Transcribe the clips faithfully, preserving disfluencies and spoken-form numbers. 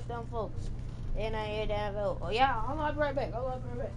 with them folks. And I hear that go, oh yeah, I'll be right back. I'll be right back.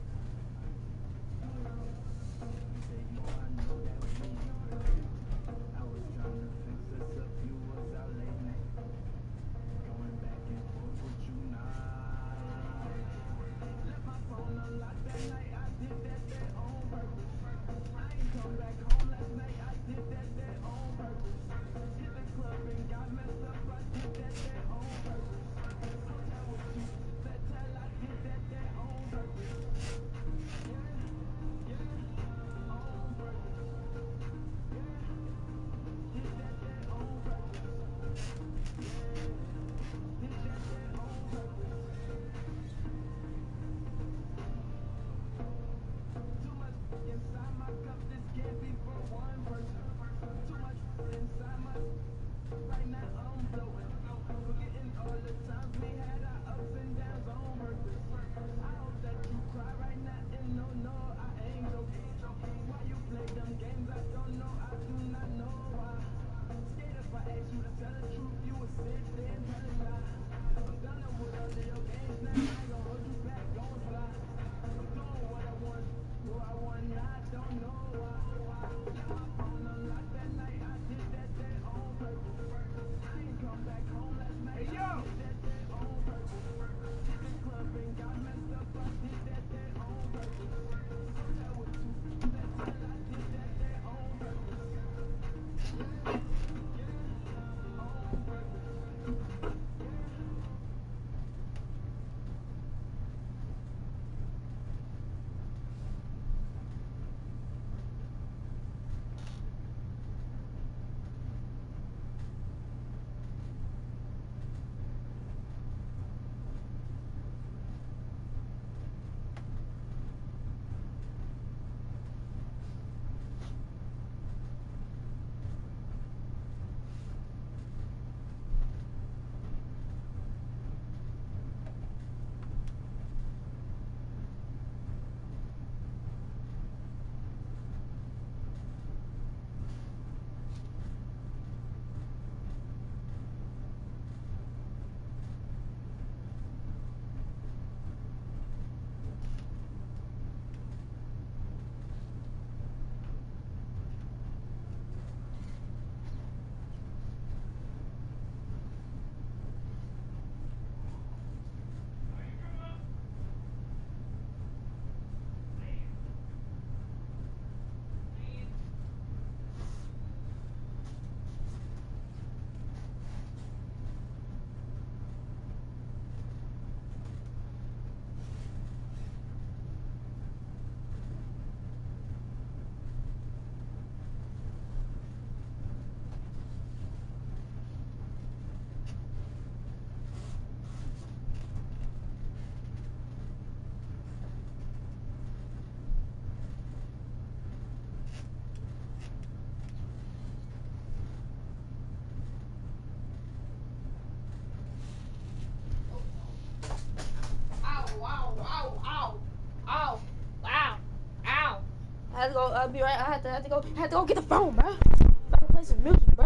I had to go. I'll be right. I had to. I had to go. I had to go get the phone, bro. I play some music, bro.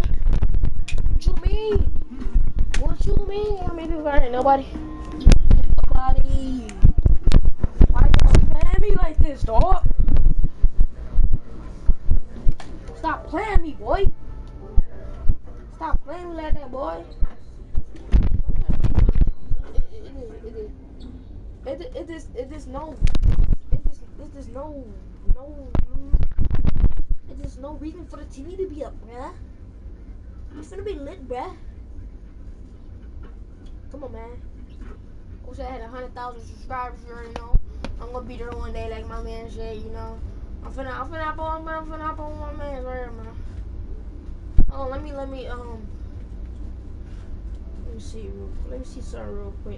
What you mean? What you mean? How many people got here? Nobody. Nobody. Why you playing me like this, dog? Stop playing me, boy. Stop playing me like that, boy. It is. It is. It is. It is no. It is. It is no. No. It is no reason for the T V to be up, bruh. It's gonna be lit, bruh. Come on, man. I wish I had a hundred thousand subscribers, you know. I'm gonna be there one day, like my man said, you know. I'm finna, I'm finna hop on, man. I'm finna hop on my man right here, man. Oh, let me, let me, um, let me see, real, let me see something real quick.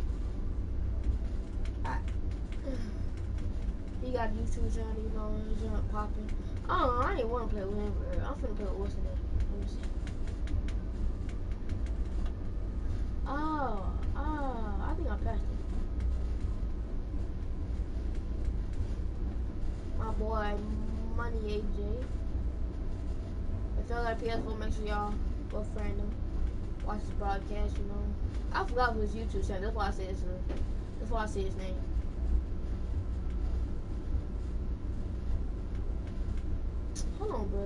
I, he got a YouTube channel, you know, he's not popping. Oh, I didn't want to play with him, bro. I'm finna play with what's in it. Let me see. Oh, oh, I think I passed it. My boy, Money A J. If y'all got a P S four, make sure y'all go friend him. watch this broadcast, you know. I forgot whose YouTube channel. That's why I said his name. That's why I said his name. Hold on, bro.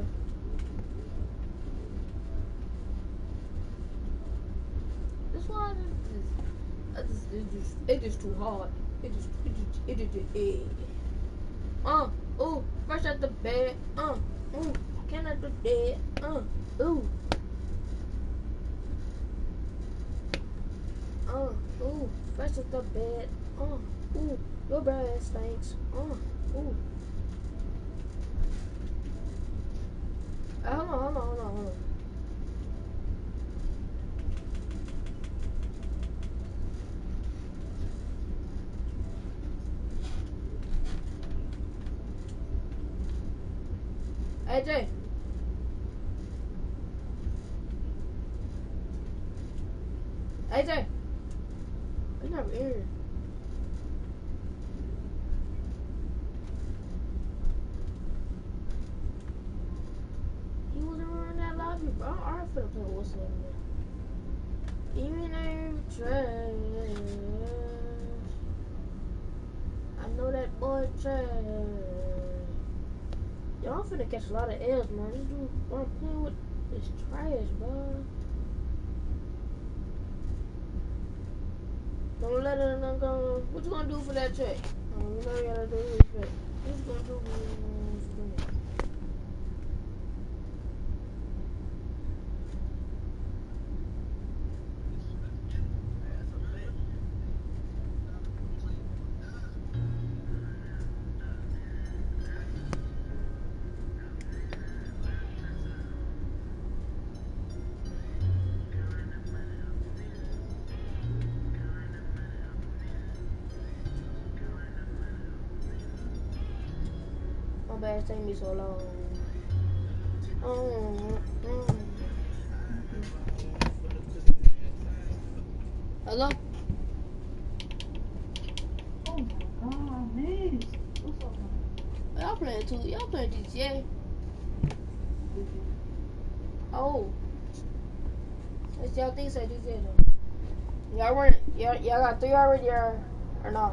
That's why I just, I just, it just, it just too hard. It just, it just, it just, it just, uh, ooh, fresh out the bed, uh, ooh, can I do that, uh, ooh. Uh, ooh, fresh out the bed, uh, ooh, your breath stinks, uh, ooh. Uh, hold on, hold on, hold on, hold on. A J. A J. He's never here. He wasn't in that lobby, bro. I'm already finna play what's name there. Even though trash. I know that boy trash. Yo, I'm finna catch a lot of L's, man. This dude I'm playing with is trash, bro. Don't let it go. What you gonna do for that check? Oh, you know you gotta do this check. What you gonna do for that? My bad, it's taking me so long. Oh, mm. Hello? Oh my god, man. What's up, man? Y'all playing too. Y'all playing G T A. Oh. Let's y'all think so G T A though. Y'all run y'all y'all got three already or or not?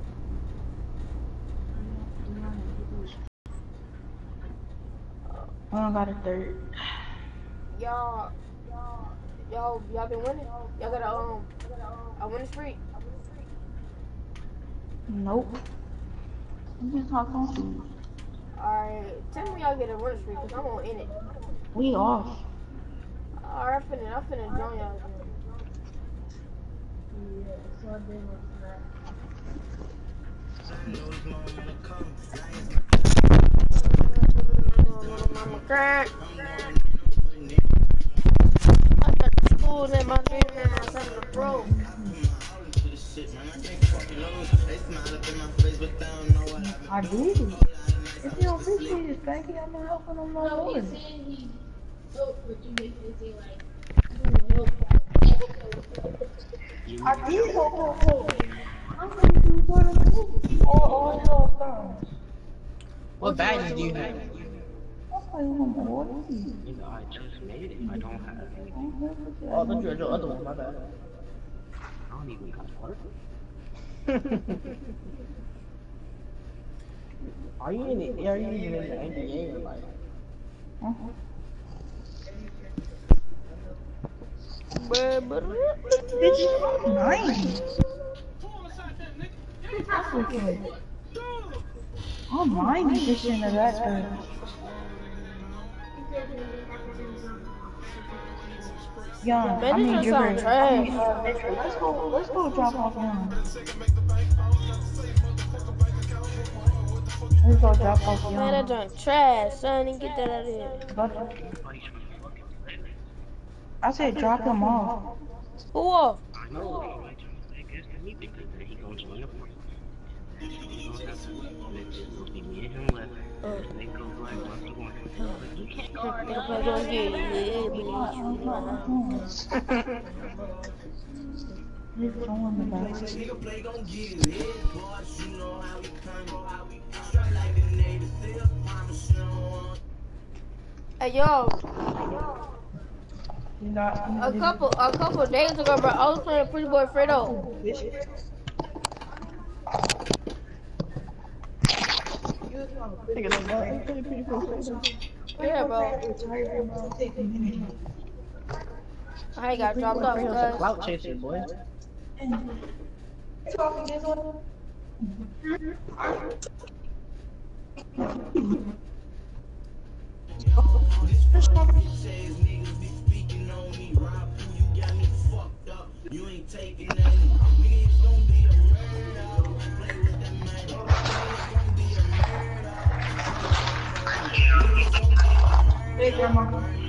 I don't got a third. Y'all y'all y'all been winning? Y'all got a um a winning streak? Nope. You just talk on. Alright, tell me y'all get a winning streak, cause I'm on in it. We off. Alright, I'm finna I'm finna join y'all again. Yeah, so I did what's that. Mama crack. I got the schools in my dream and my son in the bro. I did. If you don't appreciate it, thank you. I'm not helping them no No, more. he said he helped, but you make it seem like you help. I did help her too. I'm gonna do one of them. All, all your thumbs. What badge do you have? I'll play one more. You know, I just made it. I don't have. Oh, Oh, I thought you had your other one. My bad. I don't even got work. Are you in the? Are you even in the N B A or like? Uh-huh. Bitch, nice. That's okay. I'm minding this shit in the background. Yon, Man, I this mean, just Jibber, sound I mean, trash. uh, Victor, let's go, let's go drop off Yon. Let's go drop off Man, that Yon. junk trash, son. You get that out of here. But I said drop him off. Who off? I know. He might try to take us to me because then he gonna join the party. We gonna have to. And it's just gonna be me and him left. Uh, And they go like one to one. But you can't guard nigga us. play gonna get it. Beneath you. He's throwing the back. Hey, yo. You not, you A couple, a couple of days ago, bro, I was playing Pretty Boy Fredo. Yeah, bro. I ain't got dropped off, cuz. Clout chaser, boy. You ain't taking nothing. Niggas gon' be a murder. Play with that money. Niggas gon' be a murder. Niggas gon' be a Hey, grandma.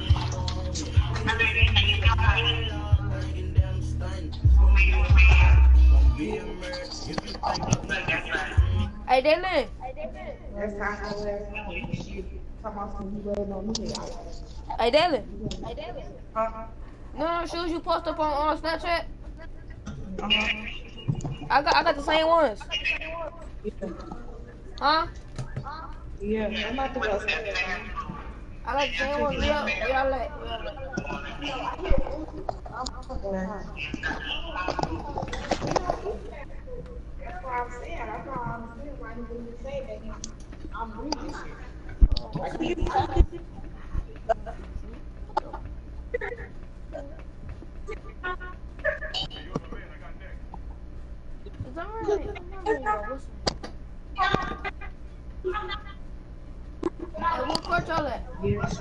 breaking down stunting. Gon' be a murder. Gon' be a murder. If you think you think that's right. Hey, Dylan. Last time I was talking about some you waiting on me. Hey, Dylan. Uh-huh. No, no shoes you post up on, on Snapchat? Uh-huh. I got, I got the same ones. Yeah. Huh? Yeah. I'm about to go. I got the same ones. We all, we all like, we all like. That's what I'm saying. That's why I'm saying why you didn't say that. I'm reading shit. It's alright. Hey, what court y'all at? Yes.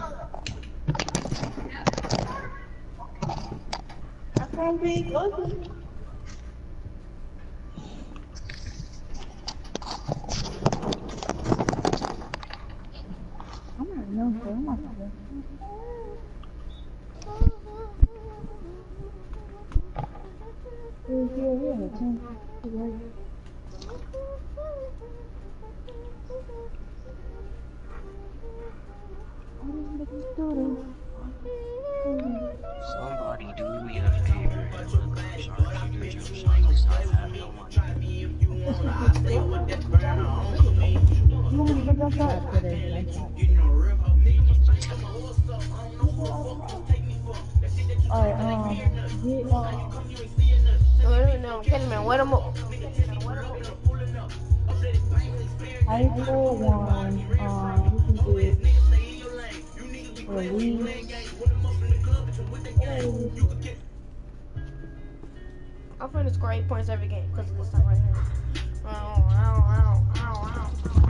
I can't be ugly. I'm not young, so I'm not young. Yeah, yeah, yeah. Somebody do me a favor. Sorry, you do your son. I have no money. Try me if you want. I stay with that burner on me. You want me to pick up that? You know, real hoe nigga. I'm a what's up. I don't know who the fuck you take me for. That shit that you Alright, um, get, uh, come, you ain't seeing nothing. Wait a minute, no, Kenny man, wait a minute. I for one, um, you can get release. I'm finna score eight points every game because of this time right here. Ow, ow, ow, ow,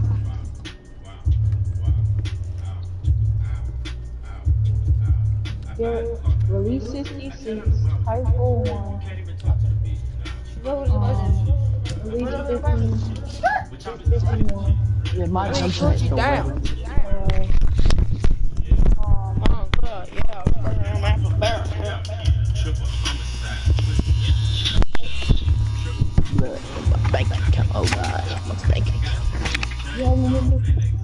ow. Get release sixty-six, type oh one, What was the budget? release fifteen, fifty-one, Yeah, my Really shoot you down. uh, um, Oh, God, yeah, I'm after barrel. Yeah. Look, my bank account. Oh God, my bank account. you remember?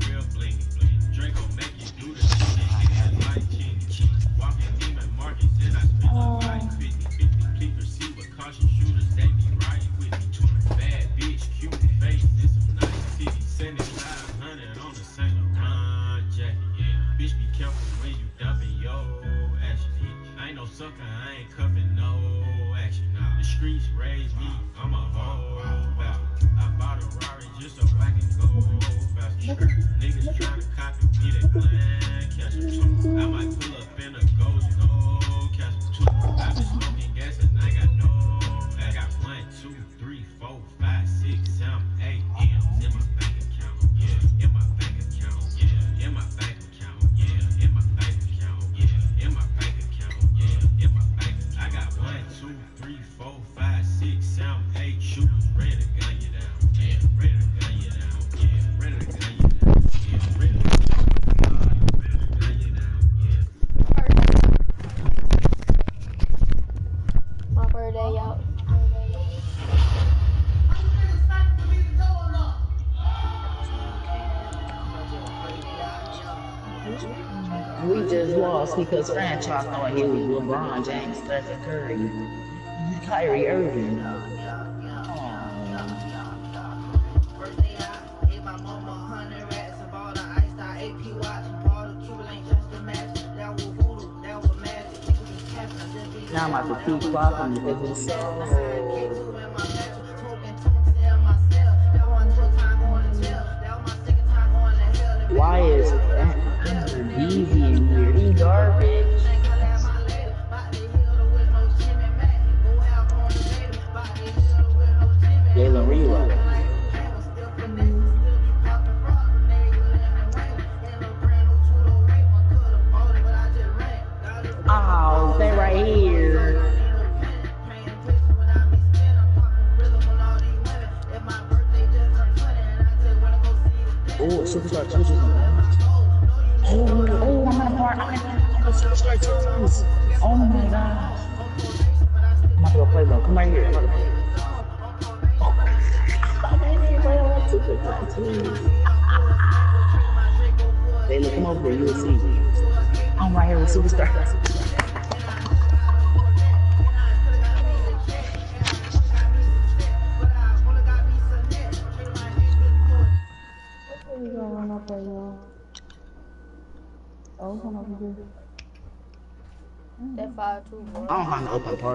My birthday out. We just lost because franchise thought he was LeBron James, Stephen Curry, Kyrie Irving. Now I'm about to keep flopping every song. Why is Yeezy in here? He garbage. Jalen Reload. Oh, they right here. Oh, Superstar two. Oh, oh, I'm on a part. I'm on a Superstar two. Oh my gosh. I'm about to go play though. Come right here. Oh, I'm in here playing with Superstar two. Taylor, come over here. You will see. I'm right here with Superstar. That five two, bro. I don't have no open park.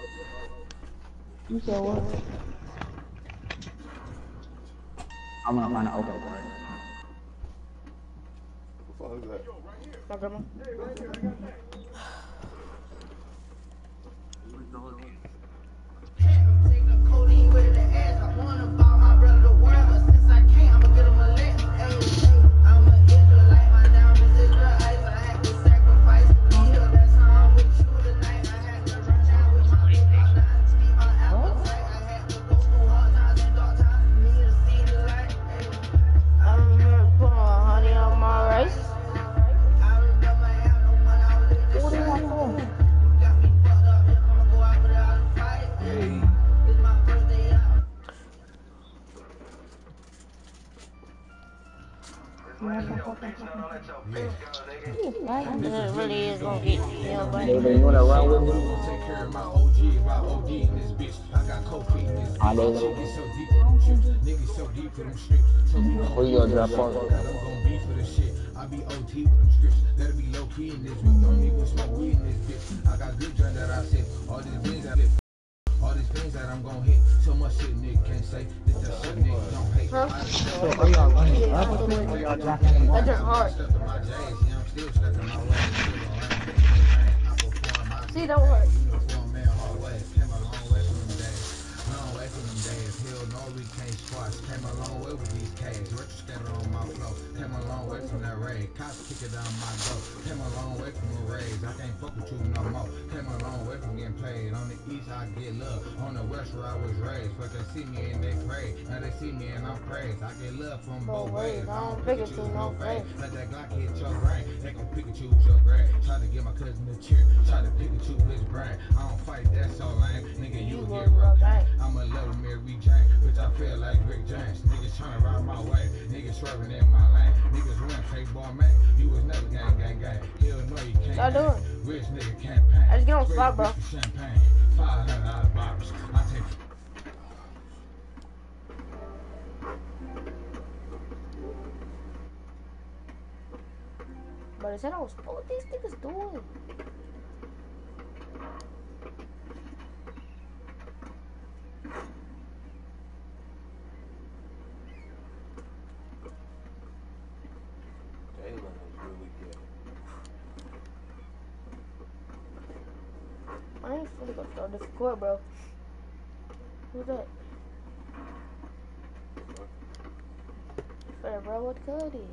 You said what? I'm gonna find an open park. What the fuck is that? My grandma. It really is gonna get you, but Baby, you wanna run with me? Take care of my O G, my O D in this bitch. I got coke in this bitch. I know. Niggas so deep with them chips. Niggas so deep with them strips. So you know Where you gonna drop off? I'm gonna be for the shit. I be O T with them strips. That'll be low key in this bitch. Don't even smoke weed in this bitch. I got good joint that I sip. All these things I live. All these things that I'm gonna hit. So much shit nigga can't say. This that shit nigga don't hate. Huh? So are y'all running up? Or y'all dropping? that drink hard. Stuck in my J's. Yeah, I'm still stuck in my way. See, don't hurt. Uniform man always came a long way from them days. Long way from them days. Hell no, we can't squash. Came a long way with these K's. Retro scatter on my flow. Came a long way from that raid. Cops kick it down my door. Came a long way from the raids. I can't fuck with you no more. Came a long way from getting played. On the east I get love. On the west where I was raised. But they see me and they pray. Now they see me and I'm praised. I get love from both ways. I don't pick and choose no face. Let that Glock hit your brain. They gon' pick and choose your grade. Try to get my cousin a cheer. Try to pick and choose his brain. I don't fight, that's so lame. Nigga, you get real gang. I'm a little Mary Jane. Bitch, I feel like Rick James. Niggas tryna ride my way. Niggas swerving in my lane. Niggas win, take ball, man. You was never gang, gang, gang. Hell no, you can't. Y'all doing? Rich nigga campaign. I just get on spot, bro. Champagne. five hundred dollar bottles. I take. But I said I was what these niggas doing? Jalen is really good. I ain't finna go start this court, bro. Who's that? Fair, bro, what good is?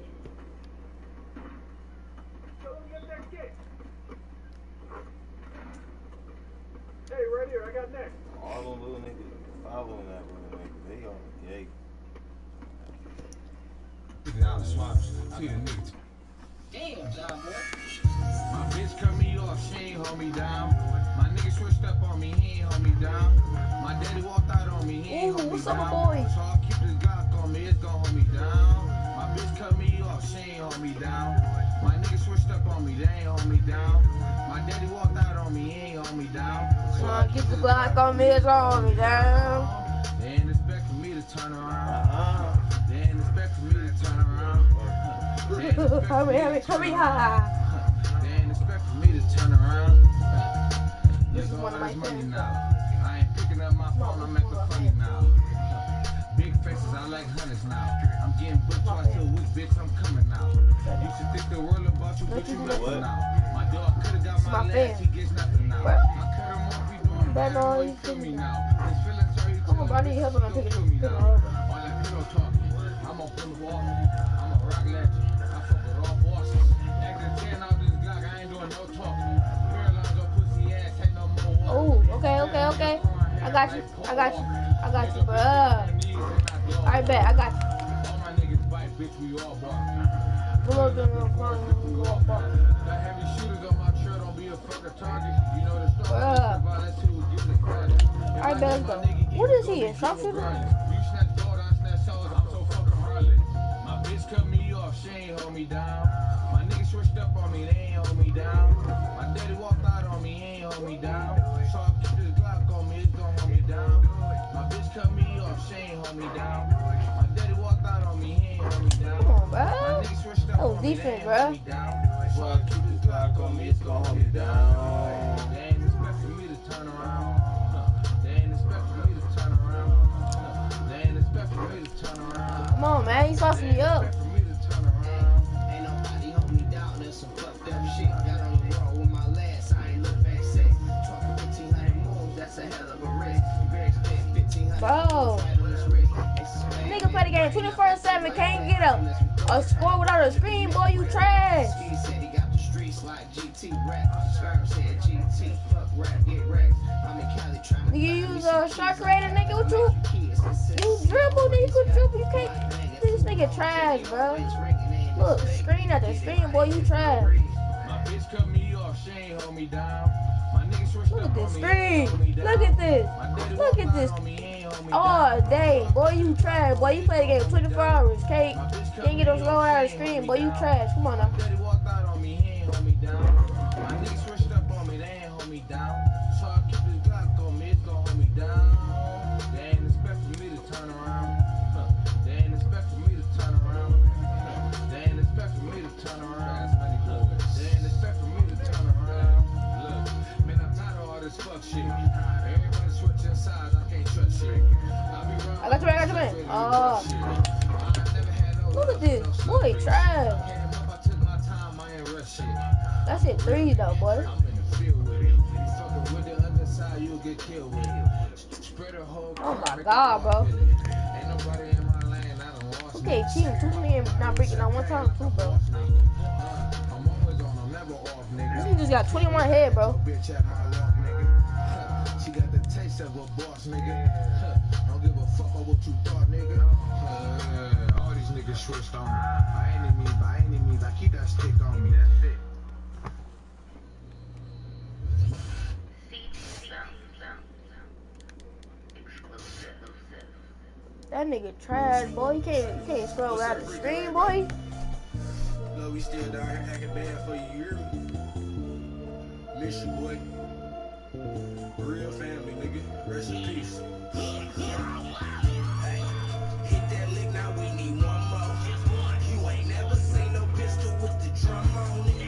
Hey, right here, I got next. All them little niggas following that little nigga. They on the gate. Down swaps. See the niggas. Damn, John boy. My bitch cut me off, she ain't hold me down. My nigga switched up on me, he ain't hold me down. My daddy walked out on me, he ain't Ooh, hold me what's up, down. boy? So I'll keep this Glock on me, it's gon' hold me down. My bitch cut me off, she ain't hold me down. My nigga switched up on me, they ain't hold me down. My daddy walked out on me, he ain't hold me down. So I keep the Glock on me, it's on me down. They ain't expect for me to turn around. They ain't expect for me to turn around. They ain't expect for Hurry, me to hurry, turn hurry, around. ha. They ain't expect for me to turn around. This is one of my money friends. now. I ain't picking up my phone, I'm acting funny now. Big faces, I like hundreds now. I'm getting booked twice a week, bitch, I'm coming now. Used to think the world about you, but you nothing now. My dog could've got my last, he gets nothing now. I cut him off, he doing bad, boy, you feel me now. His feelings are you Come on, bro, I need help when I'm picking up me all that pillow talking, I'm on Plymouth Walk, I'm a rock legend. I fuck with all bosses. Acting ten out this Glock, I ain't doing no talking. Paralyzed or pussy ass, ain't no more walk. Oh, okay, okay, okay. I got you. I got you. I got you, bro. Alright, bet. I got you. All my niggas bite, bitch, we all bark. Pull up in the front. We all bark. Got heavy shooters on my shirt, don't be a fucking target. You know the story. Violence who gives a credit. Alright, bet, let's go. What is he? A sharpshooter? You snatch gold, I snatch souls, I'm so fucking heartless. My bitch cut me off, she ain't hold me down. My niggas switched up on me, they ain't hold me down. My daddy walked out on me, he ain't hold me down. So I keep this Glock on me, it's gon' hold me down. My bitch cut me off, she ain't hold me down. My daddy walked out on me, he ain't hold me down. Come on, bro. My niggas switched up That was on me, they defense, ain't bro. hold me down. So I keep this Glock on me, it's gon' hold me down. They ain't expecting me to turn around. They ain't expecting me to turn around. They ain't expecting me to turn around. Come on, man. You saucing me up. Expecting me to turn around. Ain't nobody hold me down, that's some fucked up shit. Got on the road with my last, I ain't look back sex. Talking fifteen hundred moves, that's a hell of a risk. Very spent fifteen hundred Bro. Nigga play the game twenty-four seven, can't get up. A score without a screen, boy, you trash. He said he got the streets like G T rap. Scarf said G T, fuck rap, get wrecked. I'm in Cali trying to. You use a shark rated nigga with you? You dribble, nigga, you could dribble, you can't. This nigga trash, bro. Look, screen after screen, boy, you trash. My bitch cut me off, she ain't hold me down. My niggas switched Look up at this on me, screen. hold me down. Look at this. My daddy Look at walked this. out on me, he ain't hold me All down. day, boy, you trash. Boy, you play the game twenty-four hours, can't, can't get those roll out of the screen, boy, you trash. Come on now. My daddy walked out on me, he ain't hold me down. My niggas switched up on me, they ain't hold me down. So I keep this Glock on me, it's gon' hold me down. They ain't expecting me to turn around. Huh. They ain't expecting me to turn around. Huh. They ain't expecting me to turn around. They ain't expecting me to turn around. Look, man, I'm tired of all this fuck shit. Everybody switching sides, I can't trust shit. I be I got you, man, I got you, man. Oh. Look at this. Boy, trash. That's it, three though, boy. I'm in the field with it. You fucking with the other side, you'll get killed with it. Spread a whole Oh my god, bro. Ain't nobody in my lane, I done lost. Okay, cheating too many and not breaking out one time too, bro. I'm always on, I'm never off, nigga. This nigga just got twenty-one head, bro. Bitch at my walk, nigga. She got the taste of a boss, nigga. Don't give a fuck about what you thought, nigga. Uh, all these niggas switched on me. By any means, by any means, I keep that stick on me. That's it. That nigga trash, boy. You can't, you can't scroll out the screen, boy. Look, we still down here acting bad for you, you hear me? Miss you, boy. Real family, nigga. Rest in peace. Hey, hit that lick, now we need one more. You ain't never seen no pistol with the drum on it.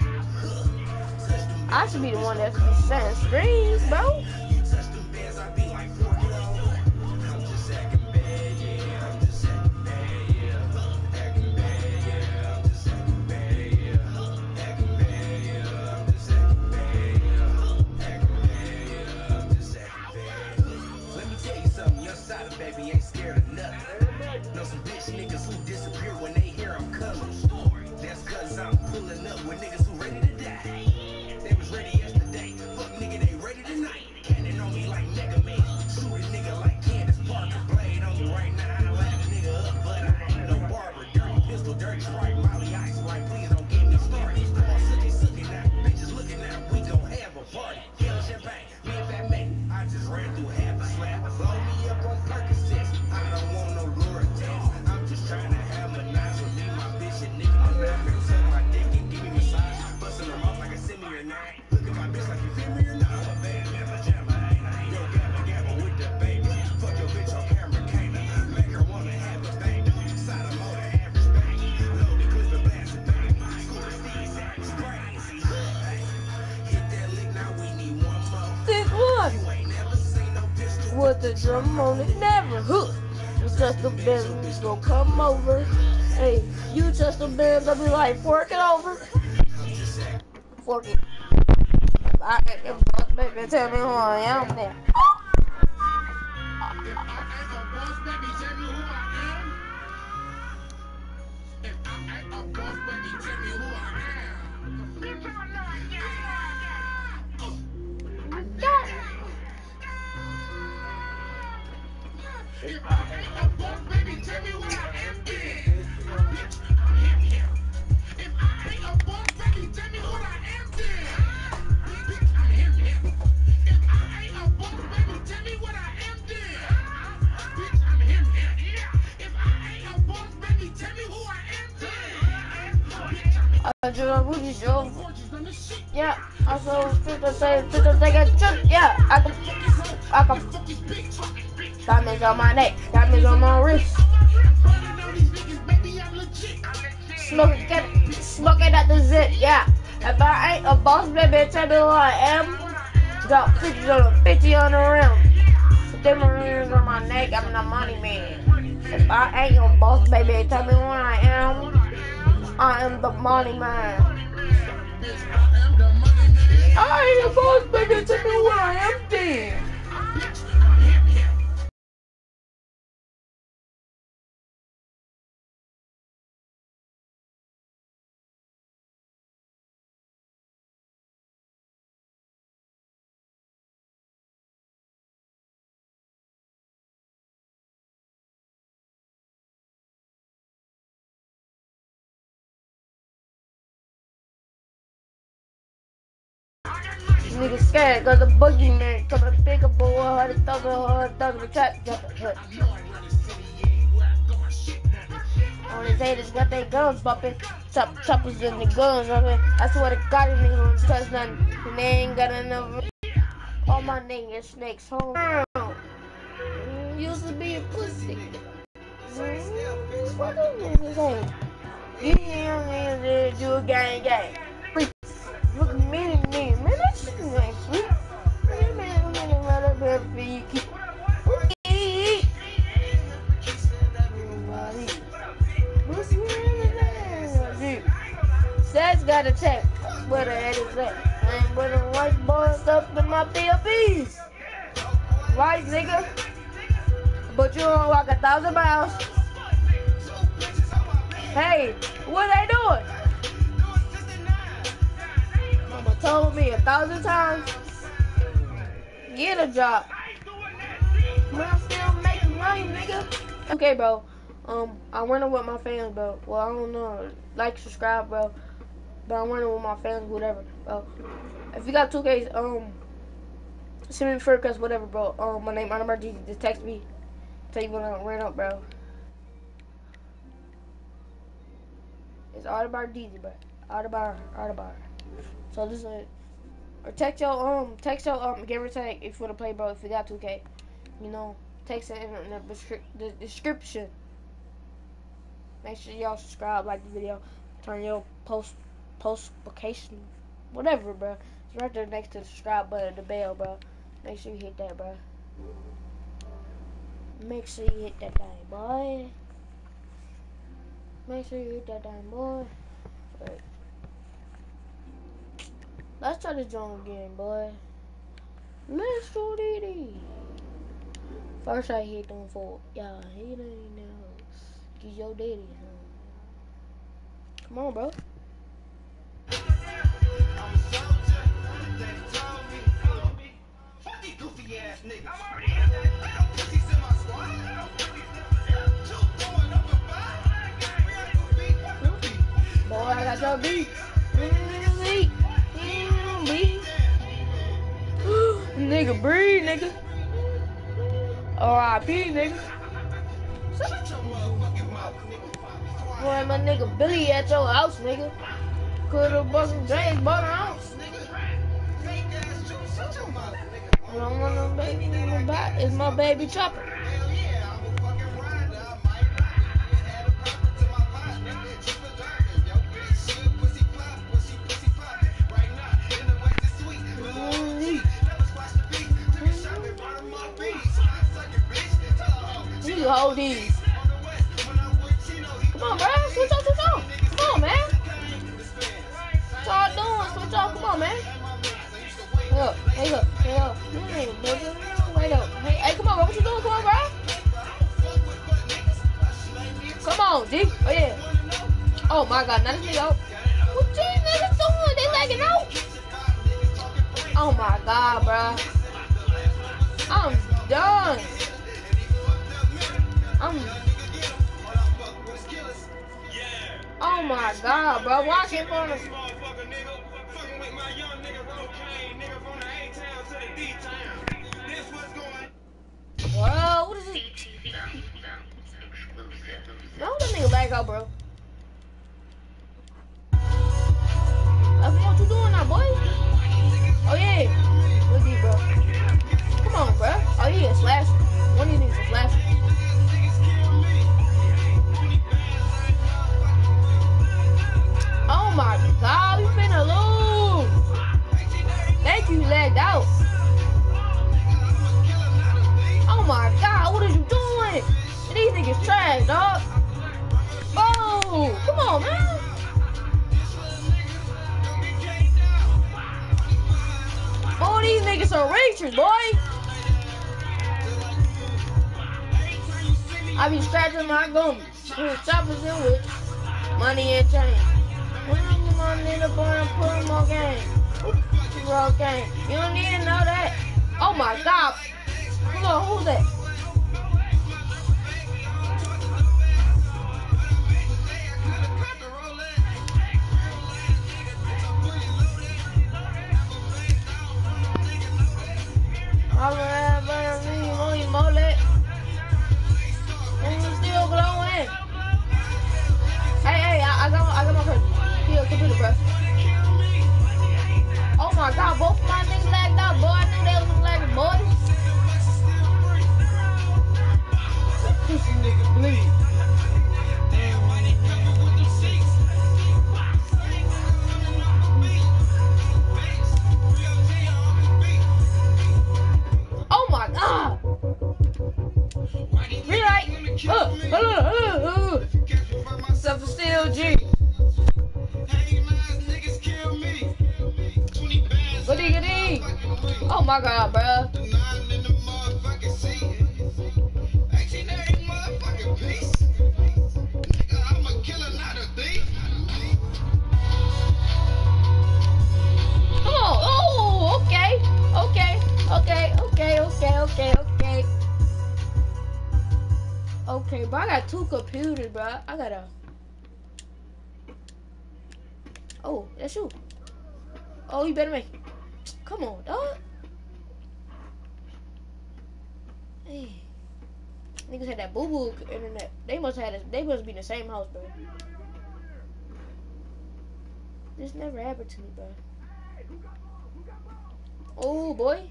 I should be the one that should be setting screens, bro. You touch them bands, I be like four kilo. I'm just acting bad, yeah. I'm just acting bad, yeah. Acting bad, yeah. I'm just acting bad, yeah. Acting bad, yeah. I'm just acting bad, yeah. Acting bad, yeah. I'm just acting bad. Let me tell you something, your side of baby ain't scared of nothing. Know some bitch niggas who disappear when they hear I'm coming. That's cause I'm pulling up with niggas who ready to die. They was ready yesterday, fuck nigga, they ready tonight. put the drum on it, never. Huh. It's just a business, go come over. Hey, you just a business, I'll be like, fork it over. Fork it. I ain't a boss, baby, tell me who I am there. I just show. Yeah, I saw people say people take a trip. Yeah, I can, I can. Diamonds on my neck, diamonds on my wrist. Smoking, get smoking at the zip. Yeah, if I ain't a boss, baby, tell me who I am. Got fifty on the fifty on the rim. Them rings on my neck, I'm the money man. If I ain't a boss, baby, tell me who I am. I am the money man. I ain't a boss, baby. Tell me who I am, then. Nigga scared cause the boogeyman come and pick a boy, hard to thug a hard thug the trap, jump a hut. On his haters got their guns bumping, chop choppers in the guns bumping. I swear to God, a nigga don't touch nothing, and they ain't got enough. All my niggas snakes home. Mm, used to be a pussy. Mm, what are niggas saying? These young niggas do a gang gang. Look at me, me, man, that shit ain't sweet. Man, man, man, right up here for you keep. That's got a check. Where the head is at? I ain't putting white boys up in my P L Ps. Right, nigga? But you don't walk a thousand miles. Hey, what they doing? Mama told me a thousand times, get a job. Man, I'm still making money, nigga. Okay, bro. Um, I'm running with my fans, bro. Well, I don't know. Like, subscribe, bro. But I'm running with my fans, whatever, bro. If you got two Ks, um, send me a friend request, whatever, bro. Um, my name, my number, just text me. Tell you when I ran up, bro. It's Audemars D Z, bro. Audemars, Audemars. So this is it. Or text your um, text your um, give or take if you wanna play, bro. If you got two K, you know, text it in the, the description. Make sure y'all subscribe, like the video, turn your post postification, whatever, bro. It's right there next to the subscribe button, the bell, bro. Make sure you hit that, bro. Make sure you hit that thing, boy. Make sure you hit that thing, boy. Right. Let's try to join again, boy. Let's do it. First I hit them for yeah, he ain't know. Get your daddy. Come on, bro. Boy, I got your beat. Beat. Beat. Nigga, breathe, nigga. R I P, nigga. Boy, my nigga Billy at your house, nigga. Could've bought some James bought a house. I don't want no baby in my back. It's my baby chopper. You can hold these. Come on, bro. Switch on, switch on. Come on, man. What y'all doing? Switch on. Come on, man. Hey up. Hey up. Hey up. Hey, wait up. Hey, hey, come on, bro. What you doing? Come on, bro. Come on, D. Oh, yeah. Oh, my God. Now this nigga out. What these niggas doing? They lagging out. Oh, my God, bro. I'm done. I'm... Oh, my God, bro. Why I can't find him? Bro, what is it? No, that nigga back out, bro. That's what you doing now, boy? Oh, yeah. Look at you, bro. Come on, bro. Oh, yeah, slash. One of these niggas is slashing. Oh, my God. We finna lose. Thank you, lagged out. Oh, my God. What are you doing? These niggas trash, dog. Oh, come on, man. Boy, these niggas are reachers, boy. I be scratching my gums. Choppers and whips. Money and change. When I'm on in the bar and put them on game. Roll game. You don't need to know that. Oh my God. Hold on, who's that? I'm gonna me, money, mullet. And he's still glowing. Hey, hey, I, I got my, I got my person. Here, computer, bro. Oh my God, both of my niggas lagged out, boy. I knew they was lagging, boy. This nigga bleed. Oh my God! Rewrite! Uh, uh, uh, uh. Self still G. Goody goody! Oh my God, bruh. Come on! Oh, okay, okay, okay, okay, okay, okay, okay. Okay, bro, I got two computers, bro. I got a. Oh, that's you. Oh, you better make it. Come on, dog. Hey, niggas had that boo boo internet. They must have. They must be in the same house, bro. This never happened to me, bro. Oh boy.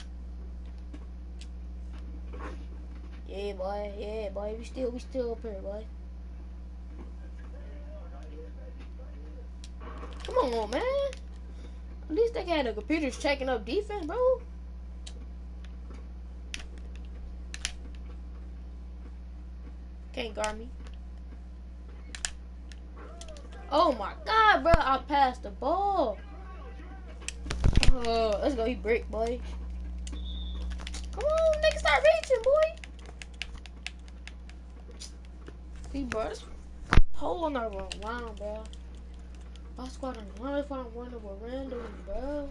Yeah, boy. Yeah, boy. We still, we still up here, boy. Come on, man. At least they got the computers checking up defense, bro. Can't guard me. Oh my God, bro. I passed the ball. Oh, let's go. He break, boy. Come on, nigga, start reaching, boy. See, bro, this hole on our line, bro. My squad on the line if I'm running with random, bro.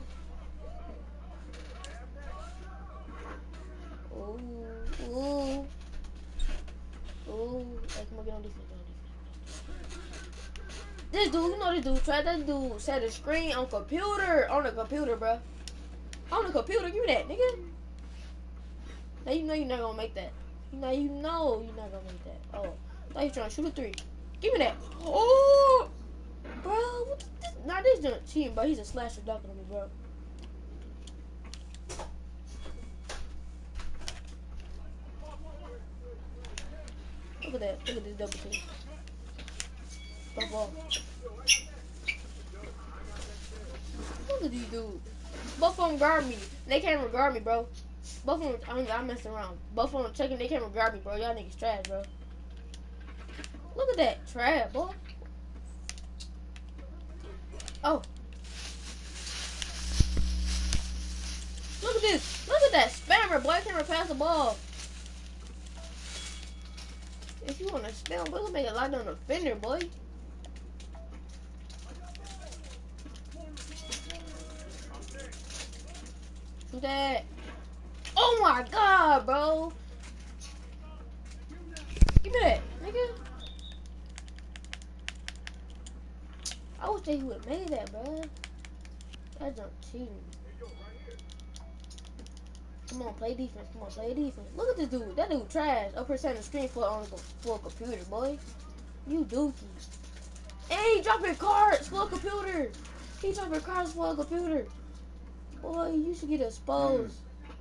Ooh, ooh. Ooh. Hey, come on, get on defense, get on defense. This dude, you know this dude, tried that dude set a screen on computer, on the computer, bro. On the computer, give me that, nigga. Now you know you're not gonna make that. Now you know you're not gonna make that. Oh, I thought you trying to shoot a three. Give me that. Oh, bro, what this? Nah, this dude cheating, bro. He's a slasher dunking on me, bro. Look at that. Look at this double team. Stop ball. Look at these dudes. Both of them guard me. They can't even guard me, bro. Both of them, I mean, I'm messing around. Both of them checking their camera, grab me, bro. Y'all niggas trash, bro. Look at that trash, boy. Oh. Look at this. Look at that spammer, boy. I can't pass the ball. If you want to spam, boy, we'll make a lockdown defender, boy. Shoot that. Oh my god, bro. Give me that, nigga. I wish they would have made that, bro. That's not cheating. Come on, play defense. Come on, play defense. Look at this dude. That dude trash. Up here setting the screen for on for a computer, boy. You dookie. Hey, he dropping cards for a computer. He dropping cards for a computer. Boy, you should get exposed.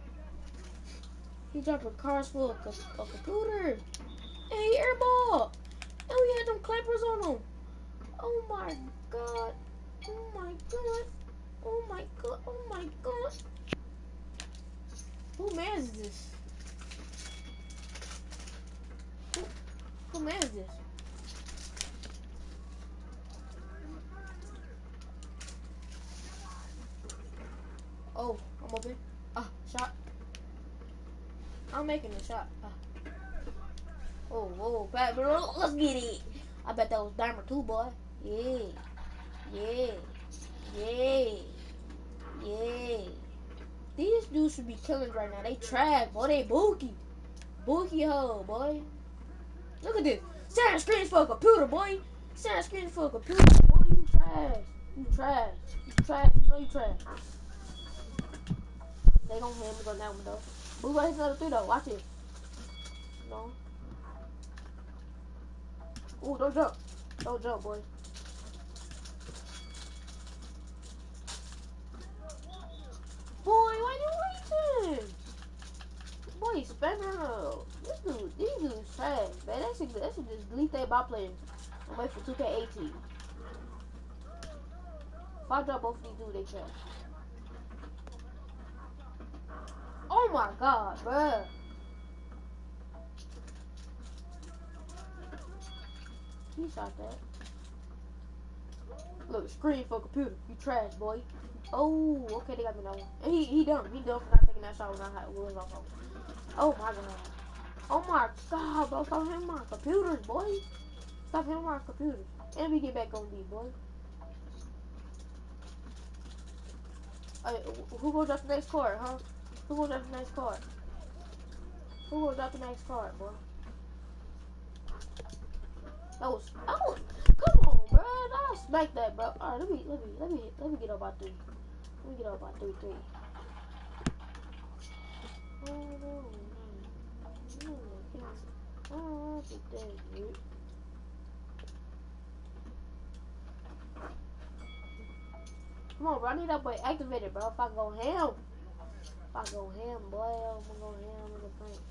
He dropping cards for a, co a computer. Hey, airball. And we had them clappers on him. Oh my god. Oh my god. Oh my god. Oh my god. Who man is this? Who, who man is this? Oh, I'm open. Ah, shot. I'm making a shot. Ah. Oh, whoa, bad bro. Let's get it. I bet that was Dimer too, boy. Yeah. Yeah. Yeah. Yeah. These dudes should be killing right now. They trash, boy. They bookie. Bookie hoe, boy. Look at this. Setting screens for a computer, boy. Setting screens for a computer, boy. You trash. You trash. You trash. You know you trash. They gon' hit me on that one, though. Blue right another three, though. Watch it. No. Ooh, don't jump. Don't jump, boy. Boy, why you waiting? Boy, spamming up. This dude, these dudes trash, man. That should, that should just delete that bot players and wait for two K eighteen. If I drop both of these dudes, they trash. Oh my god, bruh. He shot that. Look, screen for computer. You trash, boy. Oh, okay, they got me that one. And he he dumb. He dumb for not taking that shot when I had was off. Oh my god. Oh my god, bro. Stop hitting my computers, boy. Stop hitting my computers. And we get back on D, boy. Hey, who gonna drop the next card, huh? Who gonna drop the next card? Who gonna drop the next card, boy? That was, that was, come on, bro. I smacked that, bro. All right, let me, let me, let me, let me get up by three. Let me get up by three, three. Oh no, no, no, oh, that's dude. Come on, bro. I need that boy activated, bro. If I go ham, if I go ham, boy, I'm gonna go ham in the paint.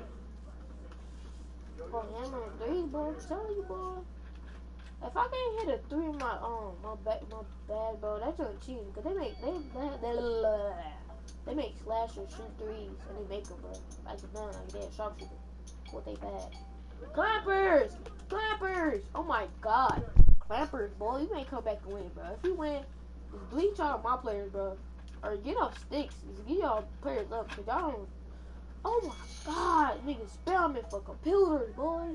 Go ham on the three, bro. I'm telling you, boy. If I can't hit a three in my um my back my bag, bro, that's just cheating. Cause they make they they they, they make slashers shoot threes and they make them, bro. Like it's done, like that sharpshooter. What they bad? Clappers, clappers. Oh my god, clappers, boy. You ain't come back and win, bro. If you win, just bleach all my players, bro, or get off sticks. Just get y'all players up, cause y'all don't. Oh my god, niggas spamming for computers, boy.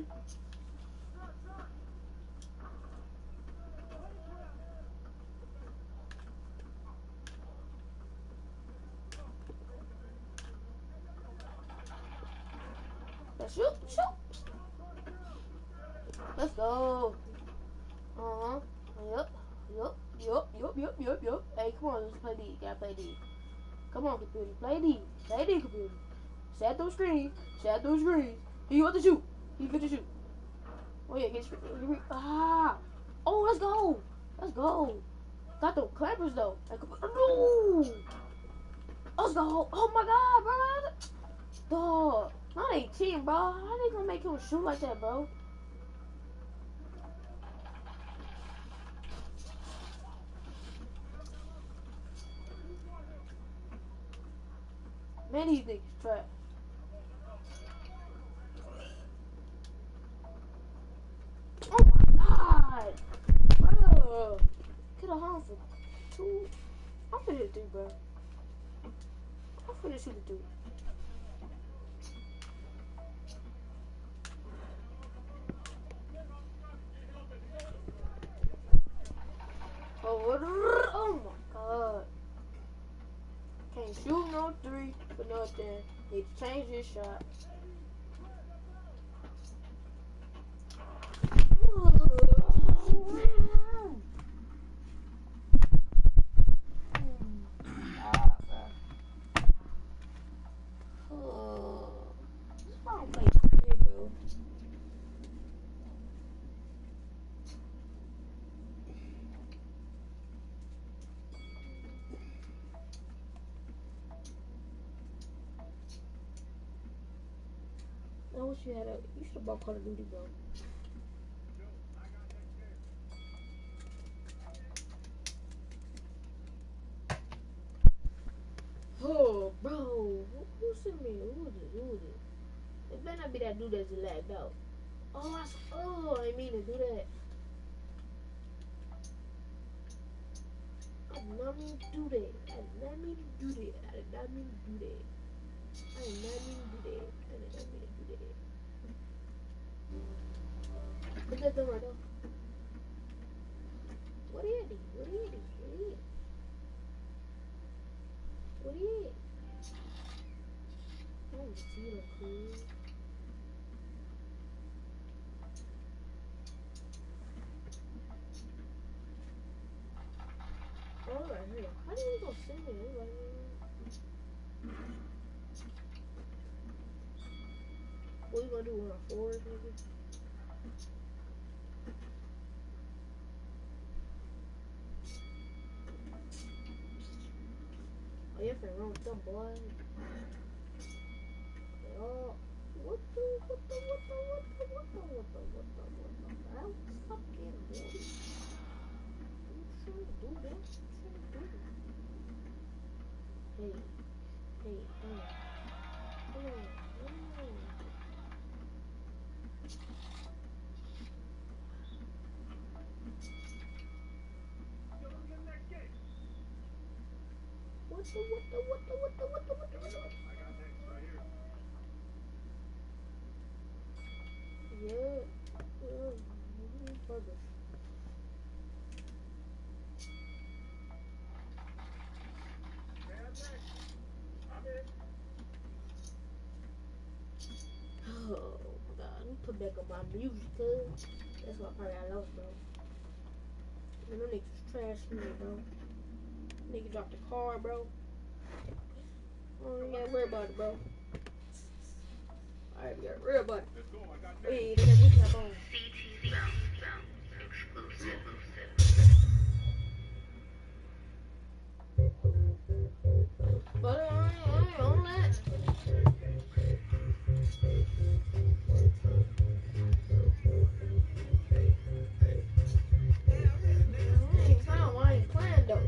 Let's shoot, shoot. Let's go. Uh huh. Yup. Yup. Yup. Yup. Yup. Yup. Yup. Hey, come on. Let's play D. Gotta play D. Come on, computer. Play D. Play D, computer. Set those screens. Set those screens. You want to shoot? You fit to shoot. Oh yeah, get screen. Ah. Oh, let's go. Let's go. Got the clappers though. Like, no. Let's go. Oh my god, bro. Dog. Not eighteen, bro. How they gonna make him shoot like that, bro? Man, these niggas trash. two. I'm finna hit three, bro. I'm finna shoot a three. Oh, oh my god. Can't shoot no three for nothing. Need to change this shot. I wish you had a. You should have bought Call of Duty, bro. Oh, bro. Who, who sent me? Who is it? Who is it? It better not be that dude that's lagged out. Oh, I, oh, I didn't mean to do that. I did not mean to do that. I did not mean to do that. I did not mean to do that. I did not mean to do that. I did not mean to do that. Look at them right now. What is it? What is it? What is it? What is it? I don't see the cool. Oh, right here. How do you go send me? Right here? What you gonna do on a four, maybe? Oh, you're finna run with them, boy. Oh, what the, what the, what the, what the, what the, what the, what the, what the, hell? Stop getting boy. You trying to do that? You trying to do that? Hey, hey, hey. Hey, hey. What the, what the, what the, what the, what the, what the, what the, what the? I got next right here. Yeah, yeah, burger. Man, next. I'm in. Oh my god, let me put back on my music, cuz. That's what part I lost, bro. Man, them niggas was trash me, bro. Nigga dropped the car, bro. Oh, you gotta worry about it, bro. Alright, we gotta worry about it. Let's go. I got next. Hey, they got this cap on. C T Sound exclusive. But I ain't, I ain't on that. I ain't found one. I ain't playing though.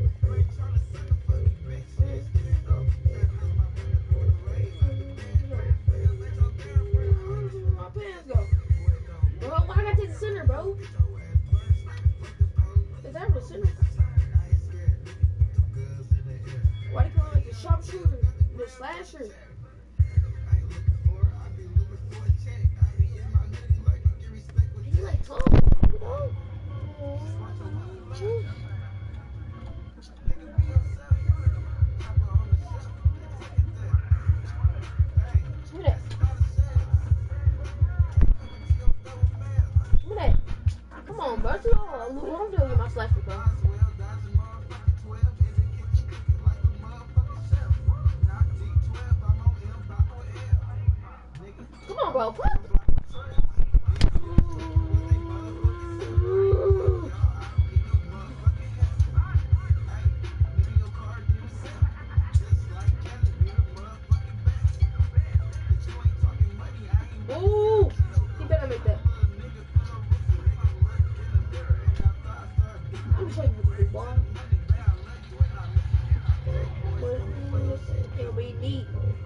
My pants go. Bro, why I gotta take the center, bro? Is that the center? Why they call it like the sharpshooter? The slasher? He like tall, you know? Give me that. Give me that. Come on, bro. You know what I'm doing with my slasher, bro. Come on, bro. Put. Ooh, he better make that. Let me show you what the ball. It'll be neat.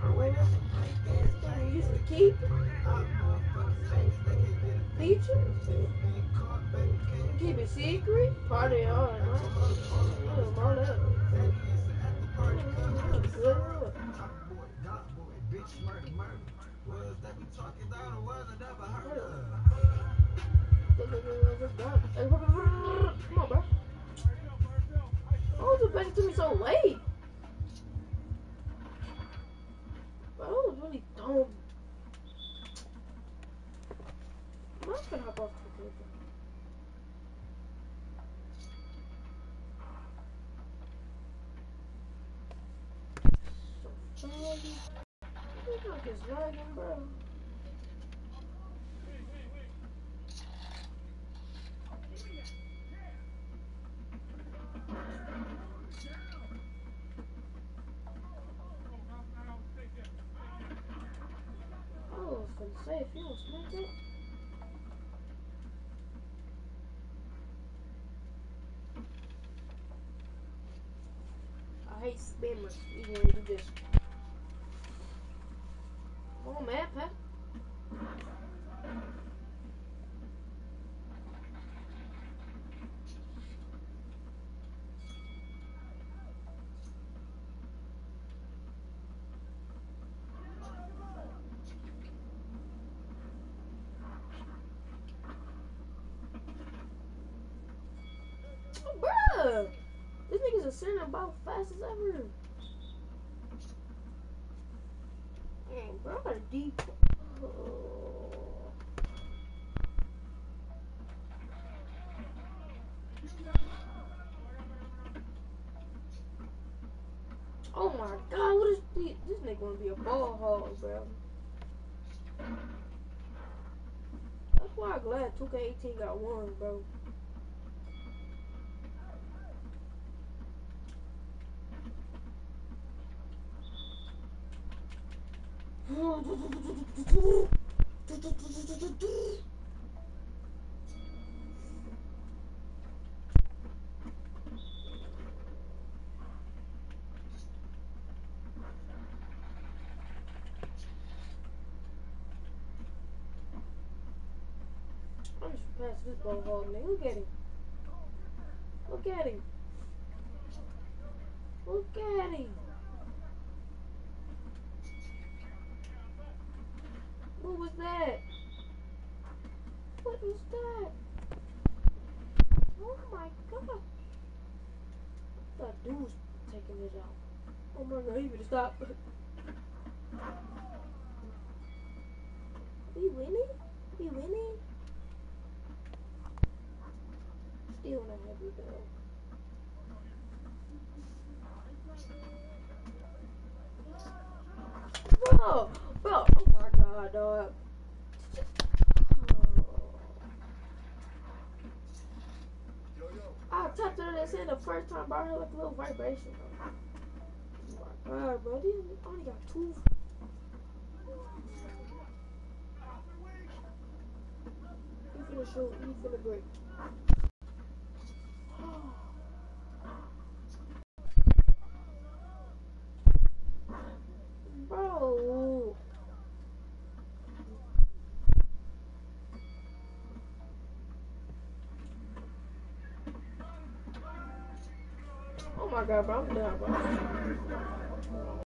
You used to keep. Feature. Keep it secret. Party all night. All that. Good. Hey, come on, bro. Oh, you back to me so late. Bro, that was really dumb. I'm not gonna hop off the cliff. So sorry. This not just lagging, bro. I was gonna say, if you don't smack it. I hate spammers, even when you just. Come on, man, Pat. Bruh! This nigga's a center about fast as ever. Dang, bro, I got a deep. Oh. Oh my god, what is this? This nigga gonna be a ball hog, bro. That's why I'm glad two K eighteen got one, bro. I'm just pass this ball hog, nigga. Look at him. Look at him. Look at him. What was that? What was that? Oh my god. That dude was taking it out. Oh my god, you better stop. We winning? We winning? Still not happy though. Bro, bro, oh my god, dog. I tapped her that said the first time, bro. I heard like a little vibration, bro. Oh my god, bro. These only got two. You finna shoot, you finna break. Bro. Oh my god, bro. I'm done, bro.